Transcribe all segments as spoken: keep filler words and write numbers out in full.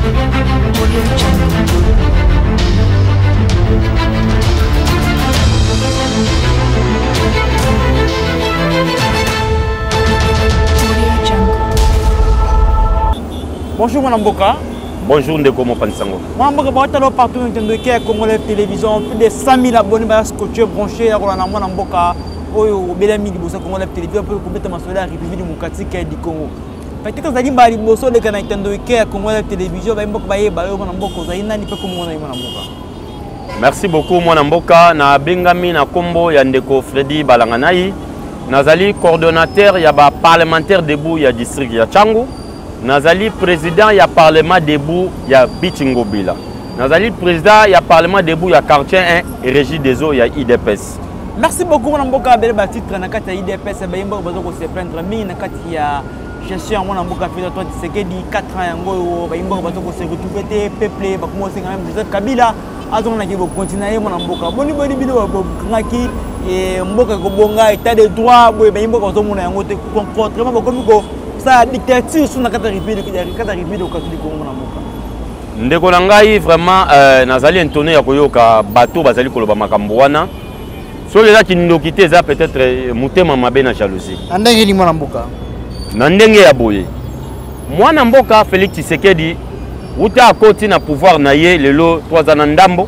Bonjour Mwanamboka. Bonjour Ndeko Mopansango. Mwanamboka, bah, partout Nintendo qui est Congolais télévision, plus de cent mille abonnés, bah, scotché, branché, à Mwanamboka, au Belami, Libosa, Congolais télévision, pour complètement sur la République du Mukati qui est du Congo. Peut-être que vous avez dit Libosa, le Nintendo qui est Congolais télévision, bah, Mboka, bah, Mwanamboka, vous avez dit Nani, pas comme Mwanamboka. Merci beaucoup Mwanamboka. Na Bengami na Kombo ya Ndeko Freddy Balanganai. Nazali coordonnateur ya ba parlementaire debout ya district ya Changu. Nazali président ya parlement debout ya Bichingobila. Nazali président ya parlement debout ya quartier un et régie des eaux ya I D P S. Merci beaucoup Mwanamboka bele ba titre na kati ya I D P S ba yimba bazo ko se plaindre mingi na kati ya gestion Mwanamboka fait toi Tshisekedi quatre ans yango ba yimba bazo ko se retrouver te peuple ba commencer quand même Joseph Kabila azon na ki bo continuer Mwanamboka boni boni bilo bo ngaki et mboka ko bonga état de droit bo ba yimba ko zo mona yango te contrairement ba komi ko sa dictature sur la République de Mwanamboka. Ndeko nangai vraiment euh, nazali entonné ya koyoka bateau bazali koloba makambo wana. So les qui nous quitté ça peut-être mutema mabe na jalousie. Andenge ni Mwanamboka. Na ndenge ya boye. Mwanamboka Félix Tshisekedi uta akoti na pouvoir na ye lelo trois ans ndambo.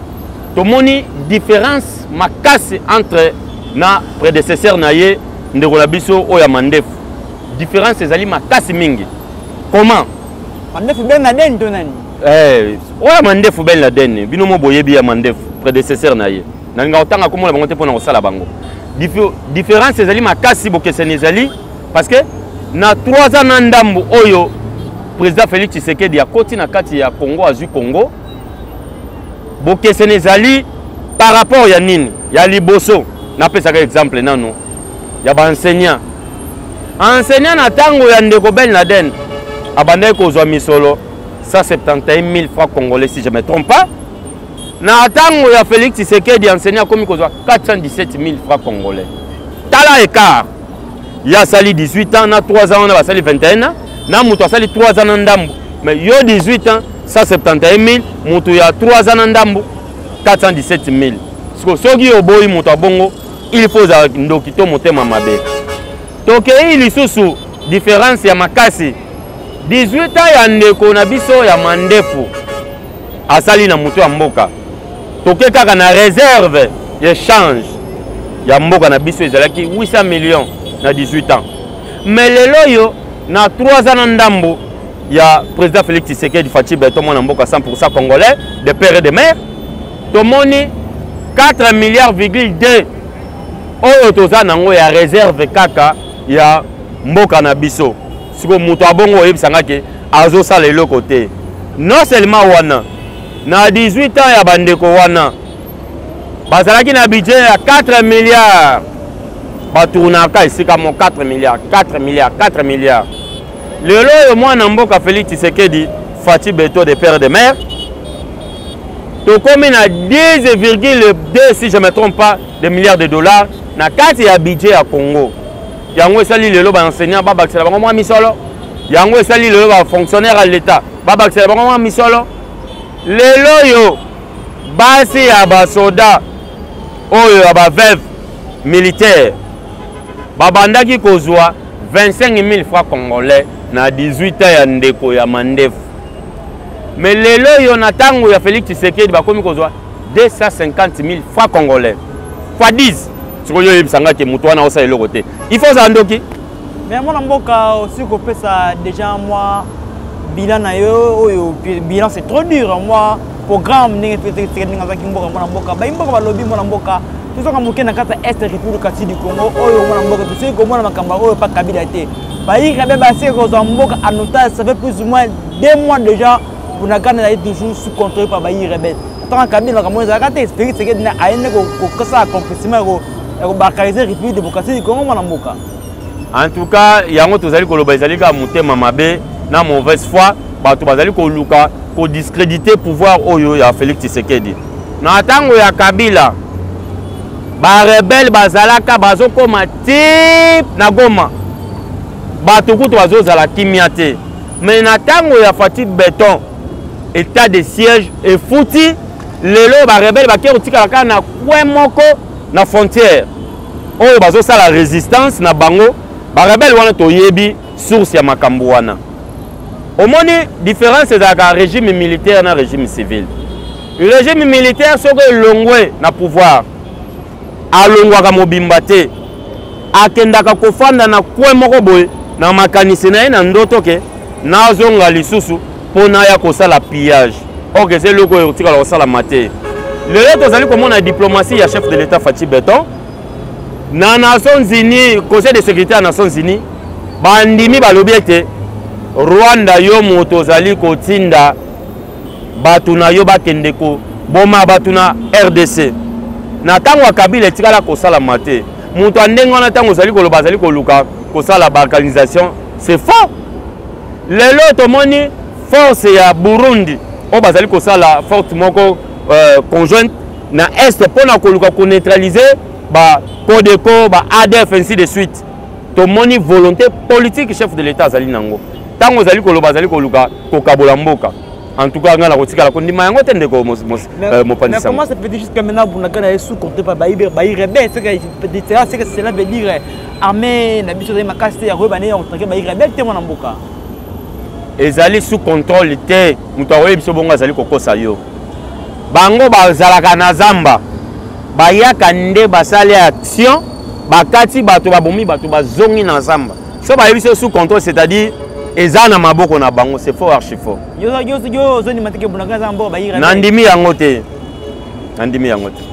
Tomoni différence makasi entre na prédécesseur na ye ndeko la biso oya mandefu. Différence ezali makasi mingi. Comment? Mandefu ben Laden to nani? Eh, oya mandefu ben Laden, bino mo boyebi ya mandefu prédécesseur na ye. Na nga otanga komola bango te pona kosala bango. Différence ezali makasi bokeseni ezali parce que na trois ans na ndambo oyo président Félix Tshisekedi akoti na kati ya Congo azu Congo. Bokeseni ezali par rapport ya nini? Ya liboso. Na pesa ka exemple nano. Ya ba enseignant. Enseignant na tango ya Ndeko Ben Laden abandai kozwa misolo cent soixante et un mille francs congolais si je ne me trompe pas. Na tango ya Félix Tshisekedi enseignant komi kozwa quatre cent dix-sept mille francs congolais. Tala écart. Ya sali dix-huit ans na trois ans na sali vingt et un ans. Na muto sali trois ans na ndambo. Mais yo dix-huit ans cent soixante et un mille, muto ya trois ans na ndambo quatre cent dix-sept mille. Parce que soki oboyi muto bongo, il faut za ndokito motema mabe. Donc il y a une différence ya makasi. dix-huit ans ya ndeko na biso ya mandefu asali na muto ya mboka. Toke kaka na réserve ya change ya mboka na biso ezalaki huit cents millions na dix-huit ans. Mais lelo yo na trois ans na ndambo ya président Félix Tshisekedi Fachi Beto mwana mboka cent pour cent congolais de père et de mère. Tomoni quatre milliards virgule deux oyo toza nango ya réserve kaka ya mboka na biso. Siko muto abongo yebisanga ke azo sala eloko te. Non seulement wana na dix-huit ans ya bandeko wana bazalaki na budget ya quatre milliards. Batournaka isika mo quatre milliards, quatre milliards, quatre milliards. Lelo yo mwana mboka Félix Tshisekedi Fachi Beto de père de mère. To komi na dix virgule deux si je ne me trompe pas de milliards de dollars na kati ya budget ya Congo. Yango esali lelo ba enseignant ba bakisela bango mwa misolo. Yango esali lelo ba fonctionnaire à l'état ba bakisela bango mwa misolo. Lelo yo basi ya ba soda oyo ya ba veuve militaire ba bandaki kozwa vingt-cinq mille francs congolais na dix-huit ans ya ndeko ya mandefu. Mais lelo yo na tango ya Félix Tshisekedi ba komi kozwa deux cent cinquante mille francs congolais fois dix. Il faut ça ndoki. Mais moi Mboka aussi qu'on peut ça déjà moi bilan na yo bilan c'est trop dur moi programme n'est fait c'est ninga zaki Mboka moi Mboka ba Mboka ba lobby moi Mboka tout ça comme na kata est République du Congo oyo moi Mboka tu sais comment makamba oyo pas Kabila te ba yi kabe ba c'est ko Mboka en otage ça fait plus ou moins deux mois déjà pour na kana toujours sous contrôle par ba yi rebelle tant Kabila comme ça kata expliquer c'est que na aine ko ko ça accomplissement ko bakariser République démocratique du Congo mwana mboka. En tout cas, yango tozali koloba ezali ka mutema mabe na mauvaise foi, bato bazali ko luka ko discréditer pouvoir oyo ya Félix Tshisekedi. Na tango ya Kabila ba rebelle bazalaka bazokoma tip na Goma. Bato kutu bazozala kimia te. Mais na tango ya Fachi Beton état de siège et fouti lelo ba rebelle ba ke otika la na kwe moko na frontière oyo bazo sala résistance na bango ba rebelle wana to yebi source ya makambo wana omoni différence ezaka régime militaire na régime civil. Le régime militaire soko elongwe na pouvoir alongwaka mobimba te akendaka kofanda na kwe moko boye na makanisi na ye na ndoto ke nazonga lisusu pona ya kosala pillage oke se loko otikala kosala mate lelo tozali komona diplomatie ya chef de l'état Fachi Beton na Nations Unies, conseil de sécurité ya Nations Unies bandimi balobi ete Rwanda yo moto ozali kotinda batu na yo bakende ko boma batu na R D C na tango ya Kabila etikala kosala mate moto ndenge wana tango ozali koloba azali koluka kosala balkanisation c'est faux. Lelo tomoni force ya Burundi o bazali kosala forte moko euh, conjointe na est pona koluka ko neutraliser ba Codeco ba A D F ainsi de suite. Tomoni volonté politique chef de l'état azali nango tango ozali koloba azali koluka kokabola mboka. En tout cas, on a la condiment yango tende ko mo mo mais comment ça fait jusqu'à maintenant pour na kana sous compté par baïbe baïbe rebelle c'est que c'est que cela veut dire armée na biso de makasi ya rebane on traque baïbe rebelle te mona mboka ezali sous contrôle te muto awe biso bonga azali kokosa yo bango bazalaka na zamba bayaka nde basali action bakati bato babomi bato bazongi na zamba so ba biso sous contrôle c'est-à-dire ezana maboko na bango c'est fort archi fort yo yo yo zoni matike bunaka zambo bayira nandimi yango te nandimi yango te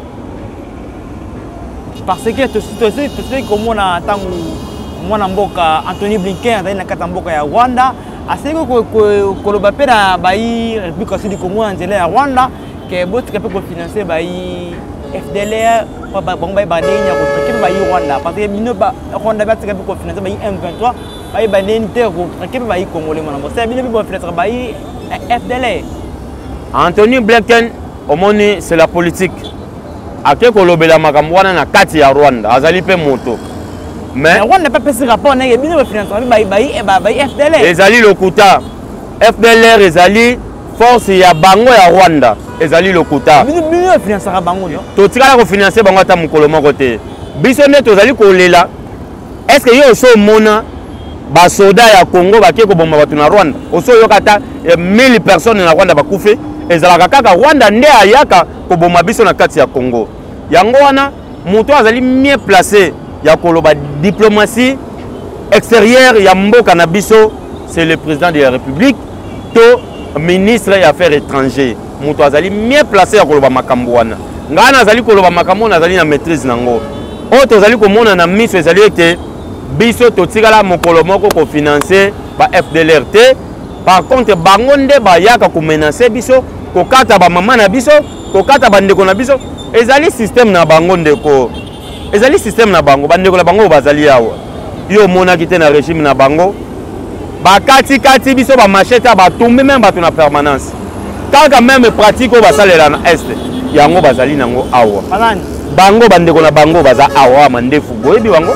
parce que tu sais tu sais comment na tangu mwana mboka Anthony Blinken azali na kata mboka ya Rwanda aseko ko koloba pe na bayi République Sud Congo nzela ya Rwanda ke botika pe ko financer bayi F D L R ba bango bayi badenya ko traquer bayi Rwanda parce que bino ba Rwanda ba tika pe ko financer bayi M vingt-trois bayi badenya te ko traquer bayi congolais mwana mboka c'est bino bi financer bayi F D L R. Anthony Blinken omoni c'est la politique ake kolobela makambo wana na kati ya Rwanda azali pe moto mais Rwanda pas pesi rapport na bino ba financer bayi bayi bayi F D L R ezali lokuta F D L R ezali force ya bango ya Rwanda ezali lokuta bino bino financer bango yo to tikala ko financer bango ata mukolo moko te biso ne tozali kolela est-ce que yo so mona ba soda ya Congo bakie ko bomba batu na Rwanda oso yo kata mille personnes na Rwanda bakufe ezalaka kaka Rwanda nde ayaka ko bomba biso na kati ya Congo yango wana moto azali mieux placé ya koloba diplomatie extérieure ya mboka na biso c'est le président de la République to ministre des affaires étrangères moto azali mieux placé ya koloba makambo wana ngana azali koloba makambo na azali na maîtrise nango o tozali komona na miso ezali ete biso totikala mokolo moko ko financer ba F D L R T par contre bango nde bayaka ko menacer biso ko kata ba mama na biso ko kata bandeko na biso ezali système na bango ndeko ezali système na bango bandeko na bango bazali yawa yo mona kite na régime na bango bakati kati biso ba machete ba tomber même bato na permanence kaka même pratique o basalela na est yango bazali nango awa bango bandeko na bango baza awa mandefu boyebi bango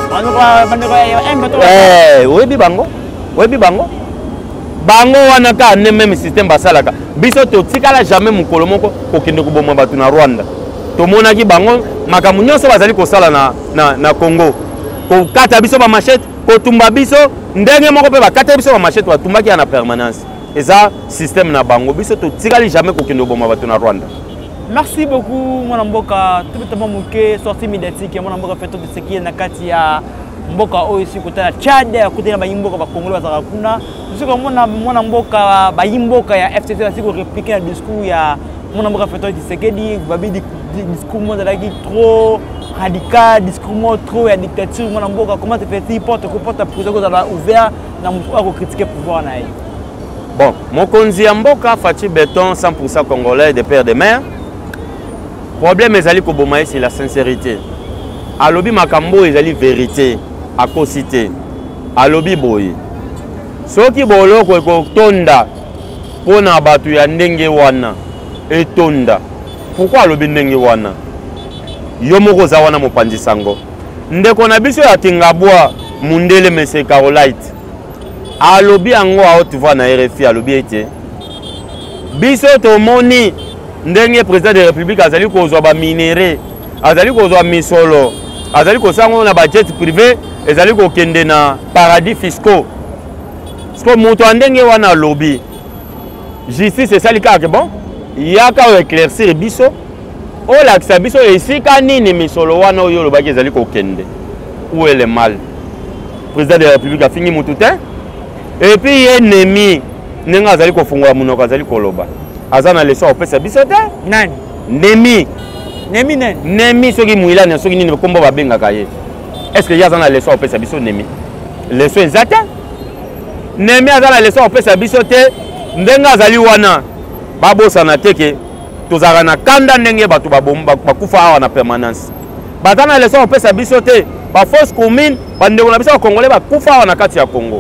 eh oyebi bango oyebi bango bango wana ka ne même système basalaka biso to tikala jamais mukolo moko kokende kuboma bato na Rwanda tomonaki bango makambo nyonso bazali kosala na na na Congo ko kata biso ba machete ko tumba biso ndenge moko pe bakata biso ba machete batumbaki na permanence eza système na bango biso to tikali jamais kokende kuboma bato na Rwanda. Merci beaucoup mwana mboka tubitama muke sortie médiatique mwana mboka feto de sekie na kati ya mboka oyo si kota Tchad ya kota ba yimboka ba Congolais bazaka kuna siko mwana mwana mboka ba yimboka ya F C C ba siko répliquer le discours ya mwana mboka feto de sekie di babi discours mo dalaki trop radical discours mo trop ya dictature mwana mboka comment te fait-il porte ko porte prison ko za ouvert na mutu ko critiquer pouvoir na ye. Bon, mokonzi ya mboka Fachi Beton cent pour cent congolais de père de mère. Problème ezali ko bomaye c'est la sincérité. Alobi makambo ezali vérité à cosité. Alobi boye. Soki boloko ko tonda pona batu ya ndenge wana etonda. Pourquoi alobi ndenge wana? Yo moko za wana mopanzi sango. Ndeko na biso ya Tingabwa Mundele Mese Carolite. Alobi ango a haute voix na R F I alobi ete biso tomoni ndenge président de la République azali kozwa ba minéraux azali kozwa misolo azali kosango na ba jet privé ezali kokende na paradis fiscaux parce que moto ndenge wana lobby justice esali kaka bon yaka éclaircir biso o lakisa biso esika nini misolo wana oyo lobaki ezali kokende où est le mal président de la République a fini mutu te et puis ennemi nenga azali kofungola munoko azali koloba azana leso opesa biso te nani nemi nemi nani nemi soki muilana soki nini kombo babengaka ye est-ce que yazana leso opesa biso nemi leso ezate nemi azana leso opesa biso te ndenga azali wana babosana teke tozaka na kanda ndenge bato bakufa awa na permanence bazana leso opesa biso te ba force commune bandeko na biso bakongole bakufa awa na kati ya Congo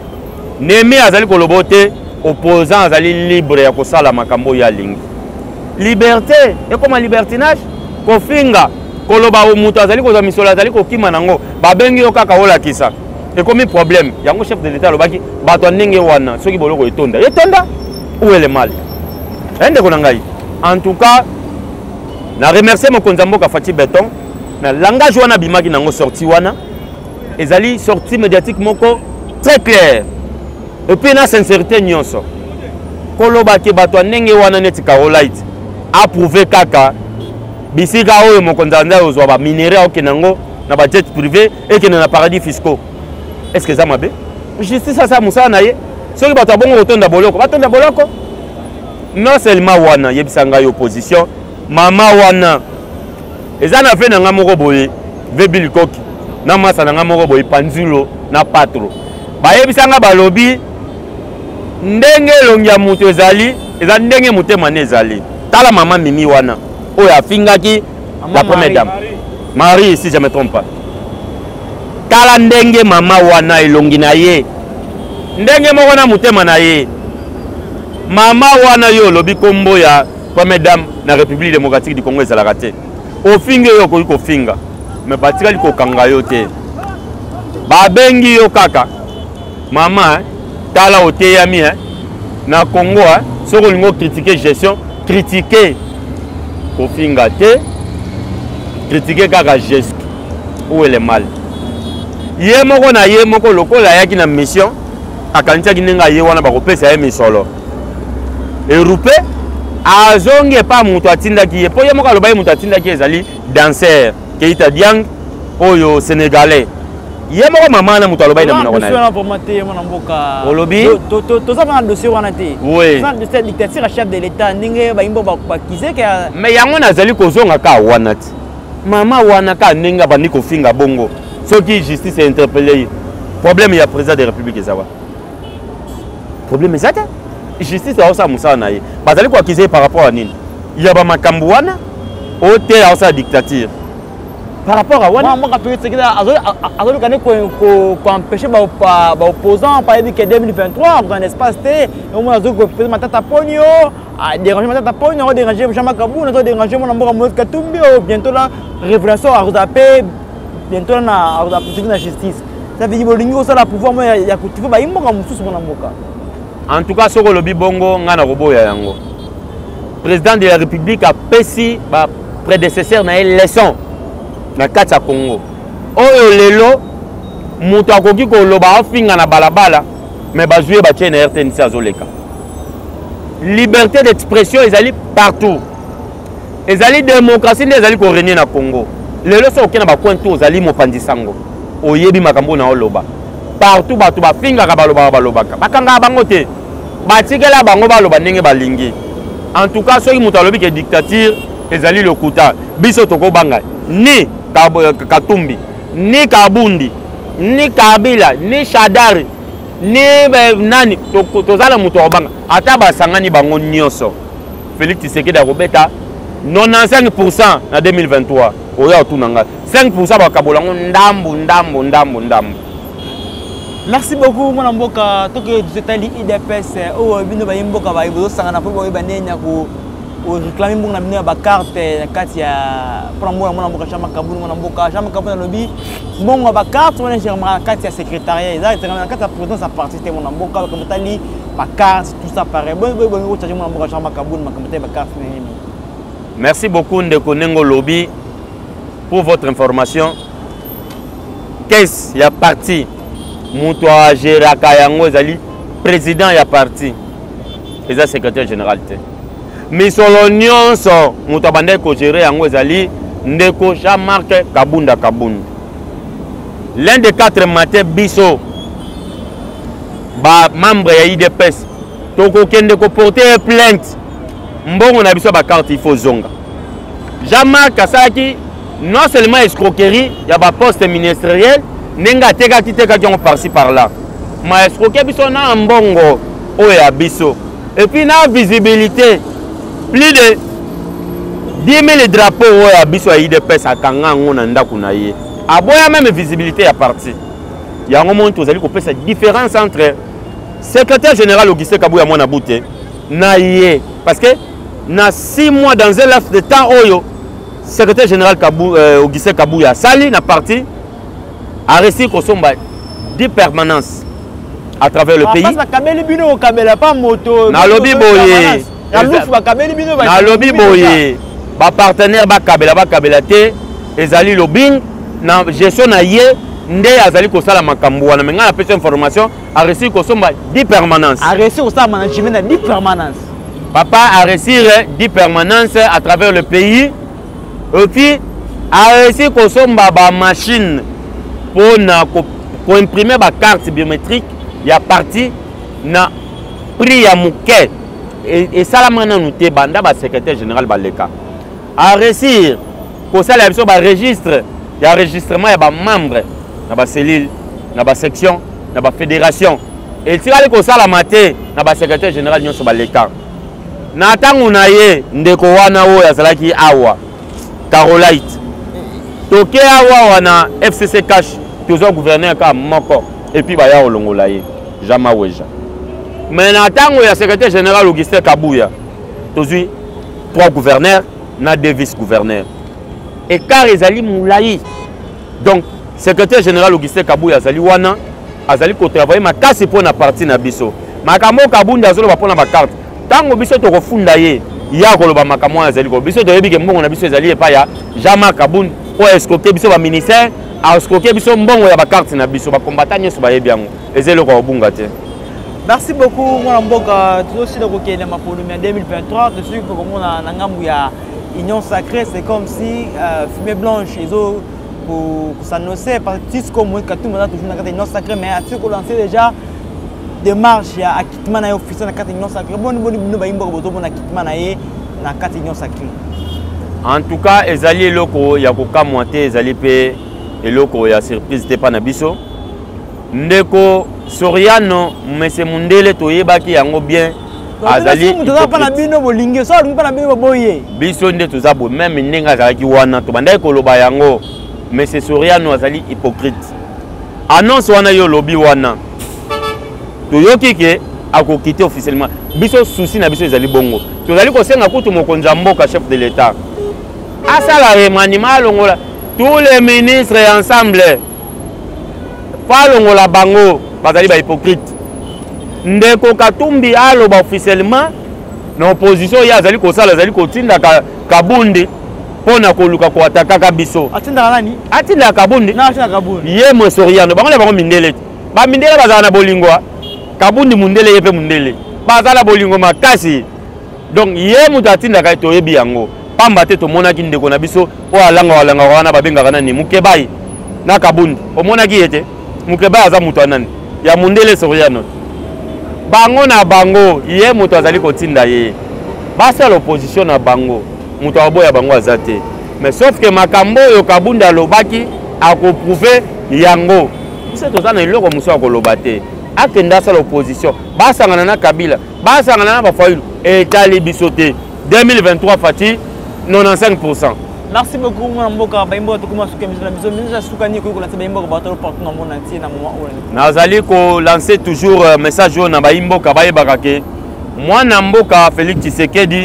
nemi azali koloba te opposant azali libre ya kosala makambo ya lingi liberté ekoma libertinage kofinga koloba omuto azali kozwa misolo azali kokima nango babengi yo kaka olakisa ekomi problème yango chef de l'état alobaki bato ndenge wana soki boloko etonda etonda où est le mal ndeko na ngai en tout cas na remercier mokonzi mboka Fati Beton na langage wana bimaki nango sorti wana ezali sorti médiatique moko très clair et puis na sincérité nyonso koloba ke bato ndenge wana neti Carolite approuvé kaka bisika oyo mokonzi nda ozwa ba minéraux okenango na ba jet privé et que na paradis fiscaux est-ce que ça mabe justice ça musala na ye soki bato bongo otonda boloko batonda boloko non seulement wana yebisanga yo opposition mama wana ezana fe na ngamoko boye vebili koki na masa na ngamoko boye panzulo na patro bayebisanga balobi ndenge longia mutu ezali eza ndenge mutema ne ezali tala mama mimi wana oyo afingaki la première dame Marie si je me trompe pas tala ndenge mama wana elongi na ye ndenge moko na mutema na ye mama wana yo lobi kombo ya première dame na République démocratique du Congo ezalaka te ofinga yo koki kofinga me batikali kokanga yo te babengi yo kaka mama eh, tala oteyami eh, na Congo eh, soko olingo critiquer gestion critiquer kofinga te critiquer kaka geste où est le mal ye moko na ye moko lokola yaki na mission akanisaki ndenge ye wana bakopesa ye misolo erupe azongi pa mutu atindaki ye po ye moko aloba ye mutu atindaki ezali danser Keita Diang oyo sénégalais ye moko mama na mutu aloba ye na monoko na ye olobi toza na dossier wana te oui ça de dictature à chef de l'état ndenge bayimbo bakize ka mais yango nazali kozonga ka wana te mama wana ka ndenge bandi kofinga bongo soki justice interpellé problème ya président de la République ezawa problème ezate justice aosa musala na ye bazali koakize par rapport à nini ya ba makambo wana ote aosa dictature par rapport à wana moi moi c'est que azoli kané ko ko empêcher ba ba opposant par exemple que deux mille vingt-trois dans l'espace T au moins azoli ko peut-être matata ponyo a déranger matata ponyo déranger Jean Kabou na déranger mon mboka Moïse Katumbi bientôt la révélation à Rosape bientôt na à la justice ça veut dire bolingo ça la pouvoir moi ya kutufa ba imboka mususu mon mboka. En tout cas soko lobi bongo ngana roboya yango président de la République a pesi ba prédécesseur na leçon na kati ya Congo oyo lelo mutu akoki koloba afinga na balabala mais bazouye batie na R T N C azoleka liberté d'expression ezali partout ezali démocratie nde ezali korégner na Congo lelo so okena bacoin to ozali mopanzi sango oyebi makambo na oloba partout bato bafingaka balobaka balobaka bakangaka bango te batikela bango baloba ndenge balingi en tout cas soki moto alobi ke dictature ezali lokuta biso tokobanga ni Katumbi ni Kabundi ni Kabila ni Shadari ni nani tozala moto obanga ata basangani bango nyonso Félix Tshisekedi akobeta quatre-vingt-quinze pour cent na deux mille vingt-trois oya otunanga cinq pour cent bakabolango ndambu ndambu ndambu ndambu. Merci beaucoup mon mboka toke tuzetali I D P S o bino ba mboka ba ibo sangana po ba nenya ko réclamer mbongo na bino ba carte na kati ya pour mbongo mwana mboka chama kabulu mwana mboka chama kabulu na lobby mbongo ba carte wana germain kati ya secrétariat exact na kati ya présidence à parti te mwana mboka comme tali ba carte tout ça pareil bon bon bon charger mwana mboka chama kabulu makamata ba carte nini. Merci beaucoup Ndeko Nengo Lobby pour votre information. Qu'est-ce y a parti muto a géraka yango ezali président ya parti eza secrétaire général te. Mais solo nyonso muto abandai ko gérer yango ezali Ndeko Jean-Marc Kabunda Kabunda. L'un des quatre matins biso ba membre ya I D P S toko kende ko porter plainte mbongo na biso ba carte il faut zonga. Jean-Marc Kasaki non seulement escroquerie ya ba poste ministériel nenga teka kiteka qui ont par-ci par-là. Ma escroquer biso na mbongo oya biso. Et puis na visibilité plus de dix mille drapeaux oya biso ya I D P S akanga ngona ndako na ye. Aboya même visibilité ya parti. Ya ngomon to zali ko pesa différence entre secrétaire général Augustin Kabouya mwana bouté na ye parce que na six mois dans un laps de temps oyo secrétaire général Kabou euh, Augustin Kabouya sali na parti a réussi ko somba dix permanences à travers le pays. Parce que kabeli bino kabela pas moto. Na lobby boye. Ya lufu ba kabeli bino ba. Na lobby boye. Ba partenaire ba kabela ba kabela te ezali lobbying na gestion na ye nde azali ko sala makambo wana menga na pesa information a réussi ko somba dix permanences. A réussi ko sala management na dix permanences. Papa a réussi dix permanences à travers le pays. Et puis a réussi ko somba ba machine pour na ko imprimer ba carte biométrique ya parti na prix ya muke et ça la nous te banda ba secrétaire général baleka a réussir ko ça la biso ba registre ya enregistrement ya ba membre na ba cellule na ba section na ba fédération et tira ko ça la maté na ba secrétaire général nyonso baleka na tangu na ye ndeko wana o ya salaki awa Carolite toke awa wana F C C cash toujours gouverneur ka moko et puis baya olongola ye Jama Weja. Mais na tango ya secrétaire général Augustin Kabouya tozui trois gouverneurs na deux vice-gouverneurs. Et car ezali moulayi. Donc secrétaire général Augustin Kabouya azali wana azali ko travailler makasi pour na parti na biso. Makambo Kabunda azolo ba pona ba carte. Tango biso to kofunda ye ya koloba makambo azali ko biso to yebi ke mbongo na biso ezali epa ya Jama Kabunda o escroquer biso ba ministère a escroquer biso mbongo ya ba carte na biso ba combattant nyeso ba yebi yango ezelo ko bunga te. Merci beaucoup mwana mboka aussi donc OK na mapolumi deux mille vingt-trois de suite comme on a ngambu ya Union Sacrée c'est comme si euh, fumée blanche ezo pour s'annoncer parce que comme moi tout monde toujours na Union Sacrée mais a ko lancer déjà démarche ya acquittement na officiel na carte Union Sacrée bon bon no ba imbo bozo bon acquittement na ye na carte Union Sacrée. En tout cas ezali eloko ya ko kamwate ezali pe eloko ya surprise te pa na biso ndeko Soriano mese mundele toyebaki yango bien azali biso nde tozabo même ndenga azalaki wana to bandai koloba yango mese Soriano azali hypocrite annonce wana yo lobby wana toyoki ke akokite officiellement biso souci na biso ezali bongo tozali kosenga kutu mokonzi mboka chef de l'état asala remaniement alongola tous les ministres ensemble falongola bango bazali ba hypocrite ndeko Katumbi aloba officiellement na opposition ya azali ko sala azali ko tinda ka Kabundi pona ko luka ko ataka biso atinda nani atinda Kabundi na atinda Kabundi ye mo Soriano bango bango mindele ba mindele bazana na bolingwa Kabundi mundele yepe mundele bazala bolingo makasi donc ye mutu atinda ka to yebi yango pamba te to mona ki ndeko na biso o alanga walanga wana babenga kana ni mukebai na Kabundi o mona ki yete mukebai aza mutu anani ya mundele Soriano bango na bango ye mutu azali kotinda ye basa l'opposition na bango mutu aboya bango azate mais sauf que makambo yo Kabundi alobaki akoprouver yango biso tozana iloko muso akolobate akenda sa l'opposition basangana na Kabila basangana na bafayilu etali biso te deux mille vingt-trois fati quatre-vingt-quinze pour cent. Merci beaucoup mon mboka baimbo tukuma suka biso na biso minja suka ni ko lancer baimbo ba to partout na monde entier na moment où nazali ko lancer toujours message na baimbo ka bayebaka ke mwana mboka Félix Tshisekedi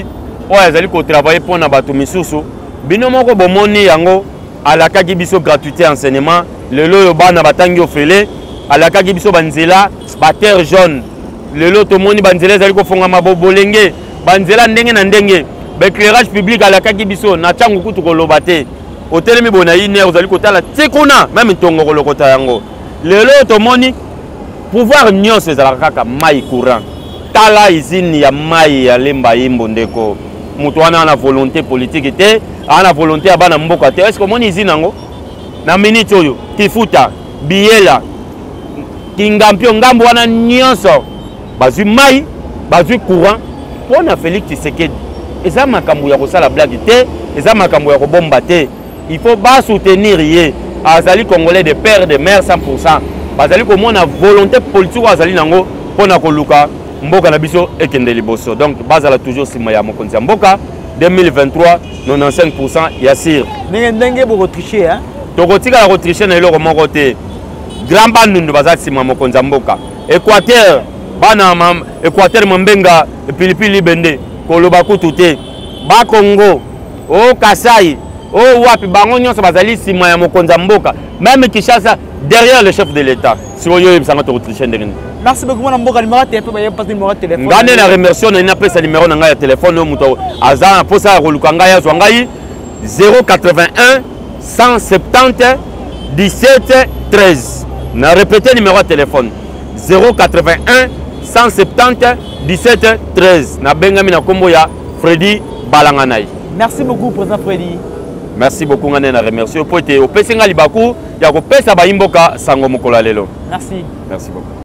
oyo azali kotravaille mpona bato misusu bino moko bomoni yango alakaki biso gratuité enseignement lelo oyo bana batangi ofele alakaki biso banzela baterre jaune lelo tomoni banzela ezali kofongama bolenge banzela ndenge na ndenge baéclairage public alakaki biso na ntango kutu koloba te otelemi bona une heure ozali kotala te kuna meme ntongo kolokota yango lelo tomoni pouvoir nyonso ezalaka kaka mai courant tala usine ya mai ya lemba yimbo ndeko moto wana ana volonté politique te ana volonté ya bana mboka te est-ce que omoni usine yango na minute oyo kifuta biela kingampio ngambo wana nyonso bazwi mai bazwi courant mpona Félix Tshisekedi eza makambo ya kosala blague te eza makambo ya kobomba te il faut bas soutenir ye azali congolais de père de mère cent pour cent bazali komona volonté politique azali nango mpona koluka mboka na biso ekende liboso donc bazala toujours sima ya mokonzi ya mboka deux mille vingt-trois quatre-vingt-quinze pour cent ya sir ndenge ndenge bokotriche hein tokotikala kotriche na eloko moko te grand bandundu bazali sima mokonzi ya mboka Équateur bana mam Équateur mambenga pilipili bende koloba kutu te ba Congo o Kasai o wapi bango nyonso bazali sima ya mokonzi ya mboka même Kinshasa derrière le chef de l'État si oyo yebisanga tokotriche ndenge. Merci beaucoup mon numéro de téléphone. Ngane na remercie na ina pesa numéro na ngai ya téléphone o muto aza posa koluka ngai ya zwa ngai zéro quatre-vingt-un cent soixante-dix dix-sept treize. Na répéter numéro de téléphone zéro quatre-vingt-un cent soixante-dix dix-sept treize. Na bengami na kombo ya Freddy Balanganai. Merci beaucoup président Freddy. Merci beaucoup ngane na remercie o pote o pesinga libaku ya ko pesa ba imboka sango mokolo lelo. Merci. Merci beaucoup.